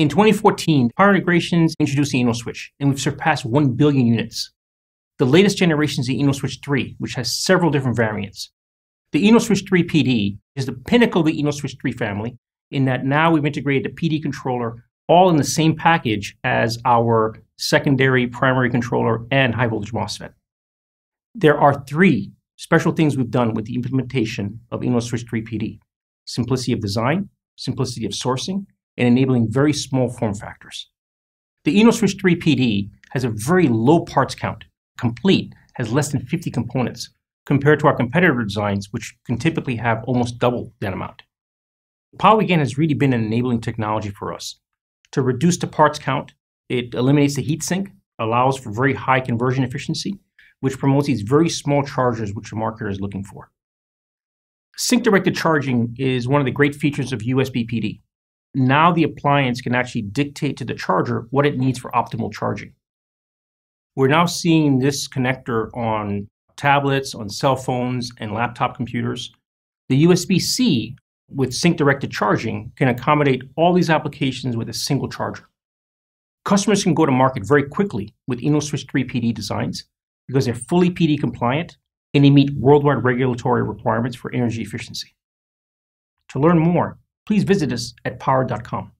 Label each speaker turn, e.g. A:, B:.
A: In 2014, Power Integrations introduced the InnoSwitch, and we've surpassed 1 billion units. The latest generation is the InnoSwitch 3, which has several different variants. The InnoSwitch 3 PD is the pinnacle of the InnoSwitch 3 family, in that now we've integrated the PD controller all in the same package as our secondary primary controller and high voltage MOSFET. There are 3 special things we've done with the implementation of InnoSwitch 3 PD: simplicity of design, simplicity of sourcing, and enabling very small form factors. The InnoSwitch 3 PD has a very low parts count. Complete has less than 50 components, compared to our competitor designs, which can typically have almost double that amount. PowiGaN has really been an enabling technology for us. To reduce the parts count, it eliminates the heatsink, allows for very high conversion efficiency, which promotes these very small chargers which the marketer is looking for. Sync-directed charging is one of the great features of USB PD. Now the appliance can actually dictate to the charger what it needs for optimal charging. We're now seeing this connector on tablets, on cell phones, and laptop computers. The USB-C with sync-directed charging can accommodate all these applications with a single charger. Customers can go to market very quickly with InnoSwitch 3 PD designs because they're fully PD compliant and they meet worldwide regulatory requirements for energy efficiency. To learn more, please visit us at power.com.